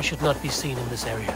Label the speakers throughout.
Speaker 1: I should not be seen in this area.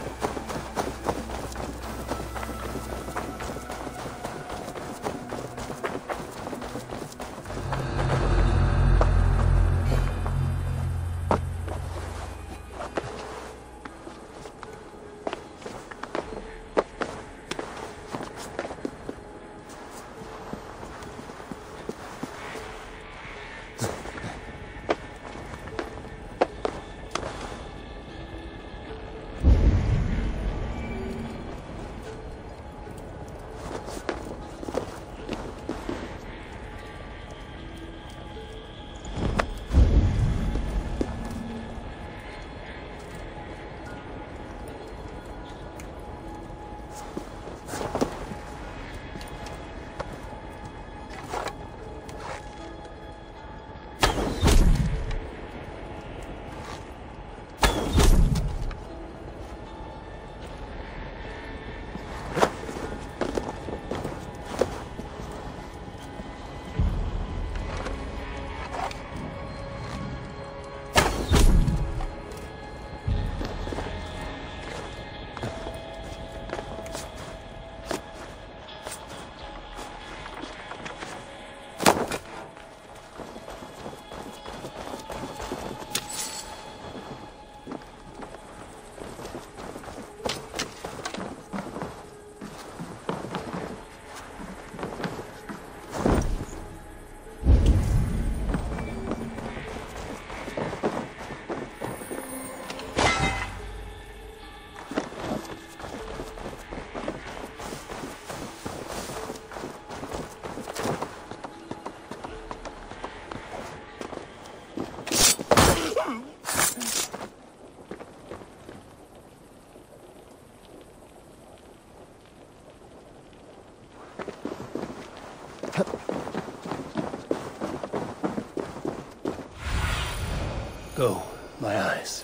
Speaker 1: Go, my eyes.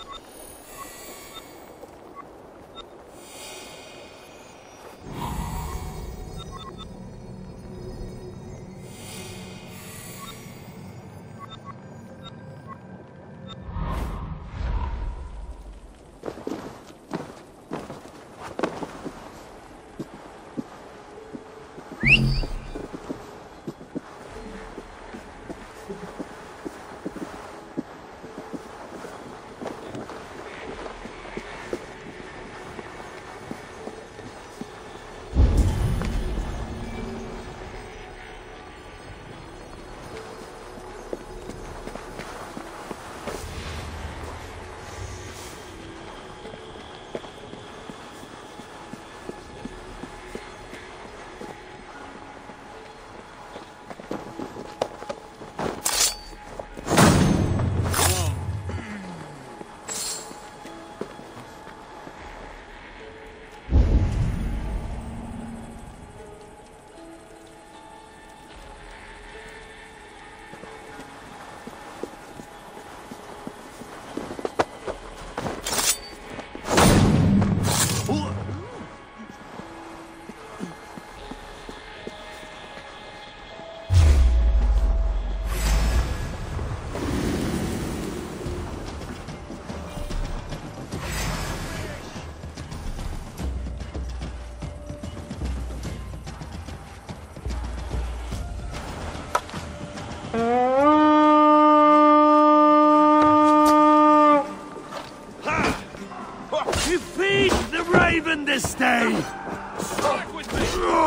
Speaker 2: You feed the raven this day!
Speaker 3: Strike with me!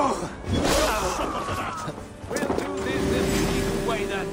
Speaker 3: We'll do this the legal way then.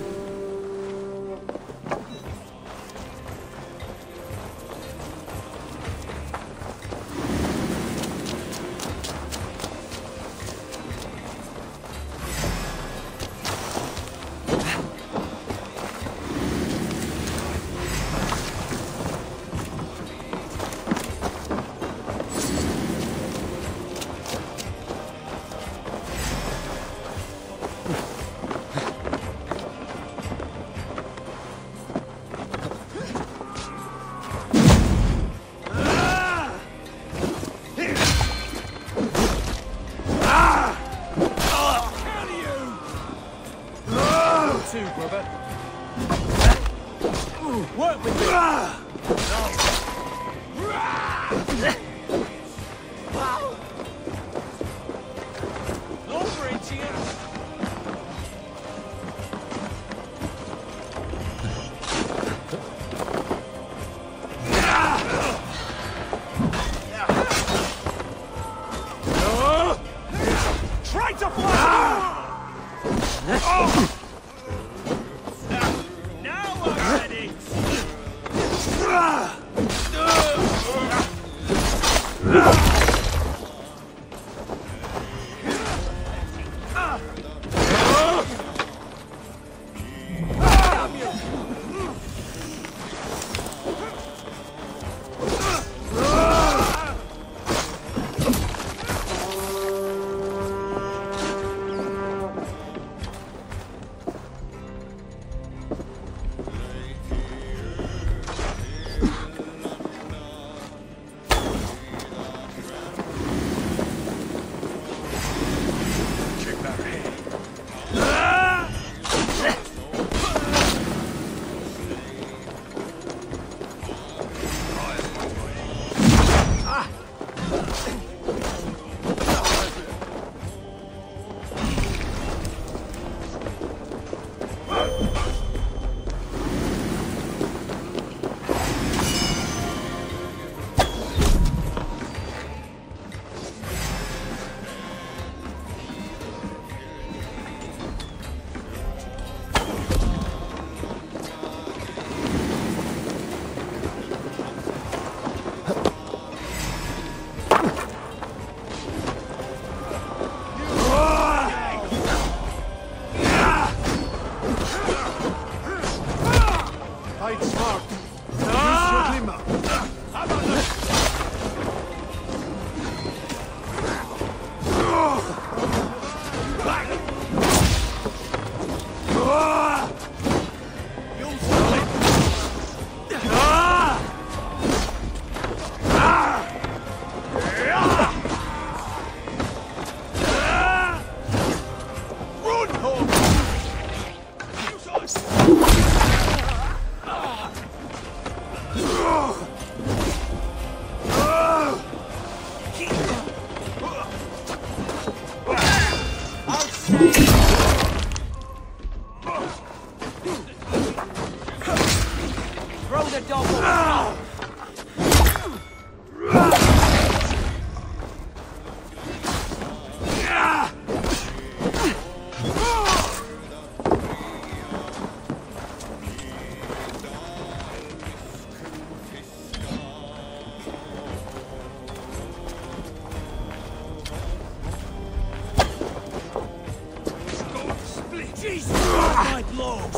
Speaker 3: Work with me! Over it, teal. Try to fly! Now I'm ready!
Speaker 2: Throw the dog. Jesus, my blows!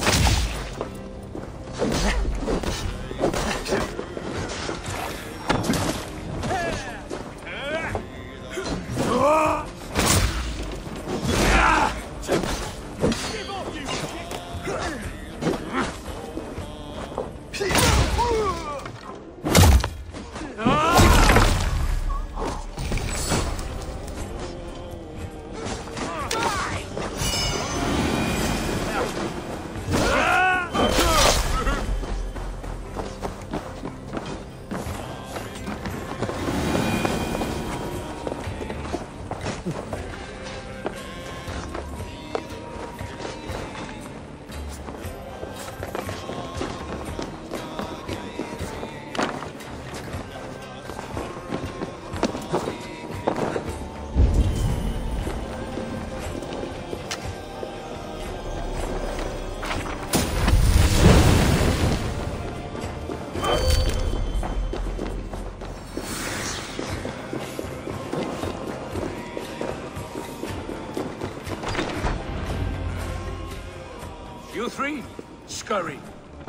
Speaker 3: You three, scurry.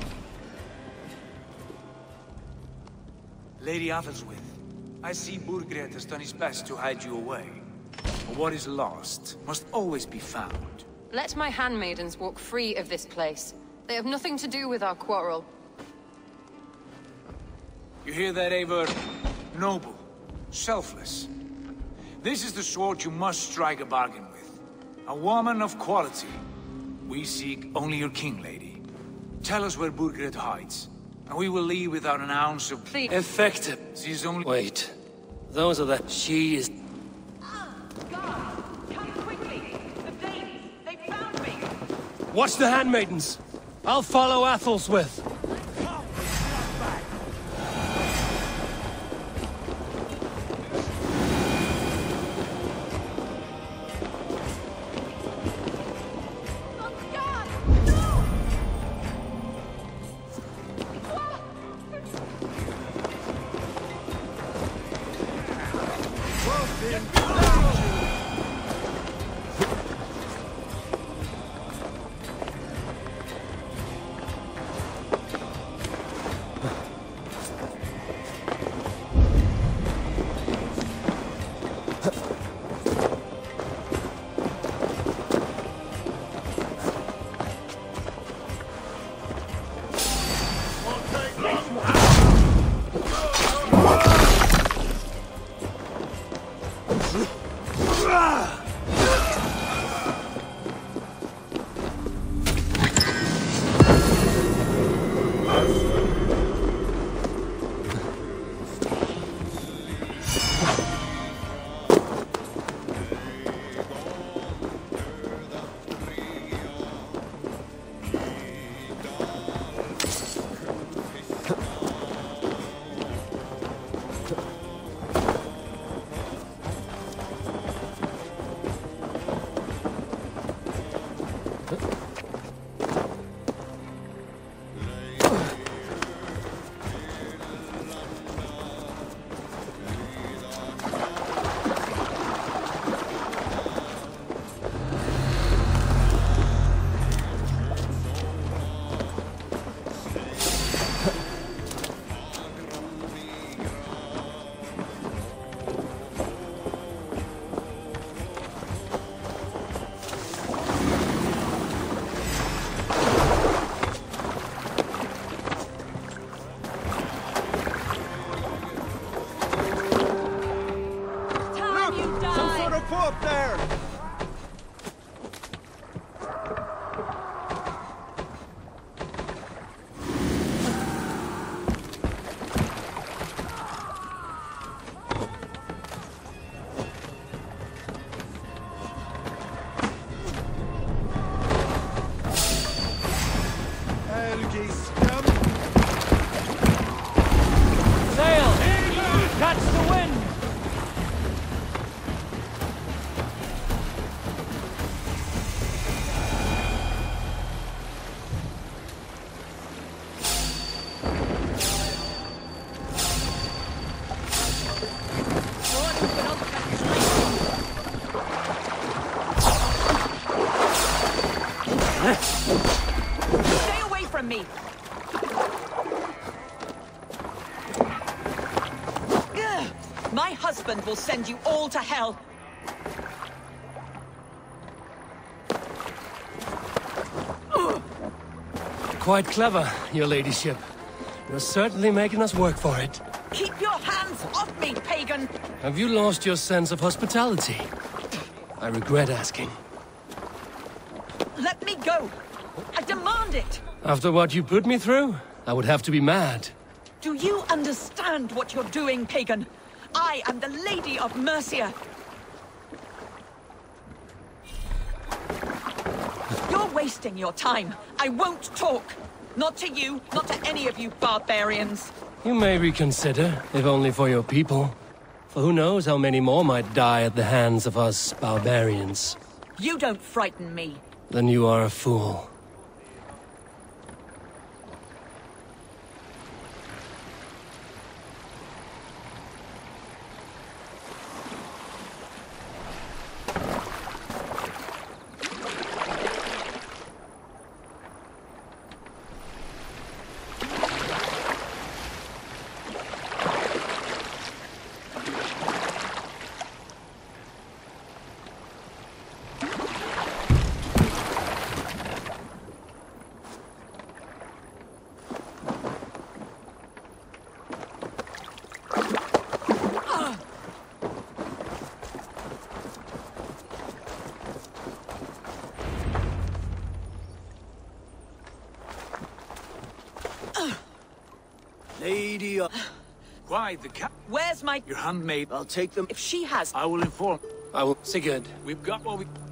Speaker 3: Lady Atheldswith, I see Burgred has done his best to hide you away. But what is lost must always be found.
Speaker 4: Let my handmaidens walk free of this place. They have nothing to do with our quarrel.
Speaker 3: You hear that, Eivor? Noble, selfless. This is the sword you must strike a bargain with. A woman of quality. We seek only your king, lady. Tell us where Burgred hides, and we will leave without an ounce of...
Speaker 1: Effective.
Speaker 3: She's only...
Speaker 1: Wait. Those are the... She is...
Speaker 5: Guards, come quickly! The Danes, they found me!
Speaker 1: Watch the handmaidens! I'll follow Athel's.
Speaker 5: Stay away from me! Ugh. My husband will send you all to hell!
Speaker 1: Quite clever, your ladyship. You're certainly making us work for it.
Speaker 5: Keep your hands off me, pagan!
Speaker 1: Have you lost your sense of hospitality? I regret asking.
Speaker 5: Let me go! I demand it!
Speaker 1: After what you put me through, I would have to be mad.
Speaker 5: Do you understand what you're doing, pagan? I am the Lady of Mercia. You're wasting your time. I won't talk. Not to you, not to any of you barbarians.
Speaker 1: You may reconsider, if only for your people. For who knows how many more might die at the hands of us barbarians.
Speaker 5: You don't frighten me.
Speaker 1: Then you are a fool.
Speaker 3: Why, the cat?
Speaker 5: Where's my...
Speaker 3: Your handmaid.
Speaker 2: I'll take them.
Speaker 5: If she has...
Speaker 3: I will inform.
Speaker 1: I will... Sigurd.
Speaker 3: We've got what we...